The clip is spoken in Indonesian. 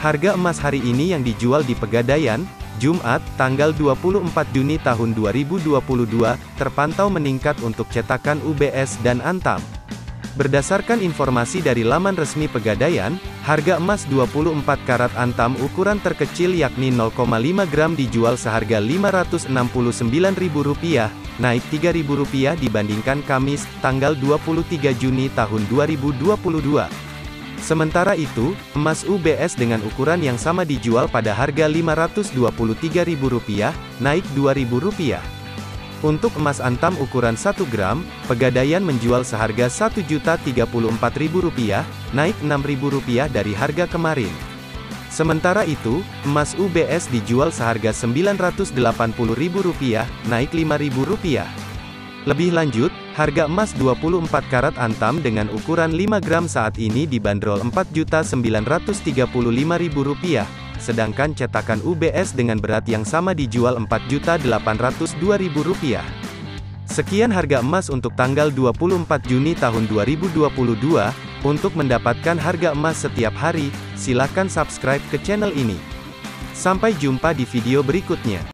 Harga emas hari ini yang dijual di Pegadaian, Jumat, tanggal 24 Juni tahun 2022, terpantau meningkat untuk cetakan UBS dan Antam. Berdasarkan informasi dari laman resmi Pegadaian, harga emas 24 karat Antam ukuran terkecil yakni 0,5 gram dijual seharga Rp569.000, naik Rp3.000 dibandingkan Kamis, tanggal 23 Juni tahun 2022. Sementara itu, emas UBS dengan ukuran yang sama dijual pada harga Rp523.000, naik Rp2.000. Untuk emas Antam ukuran 1 gram, Pegadaian menjual seharga Rp1.034.000, naik Rp6.000 dari harga kemarin. Sementara itu, emas UBS dijual seharga Rp980.000, naik Rp5.000. Lebih lanjut, harga emas 24 karat Antam dengan ukuran 5 gram saat ini dibanderol Rp4.935.000, sedangkan cetakan UBS dengan berat yang sama dijual Rp4.802.000. Sekian harga emas untuk tanggal 24 Juni tahun 2022. Untuk mendapatkan harga emas setiap hari, silakan subscribe ke channel ini. Sampai jumpa di video berikutnya.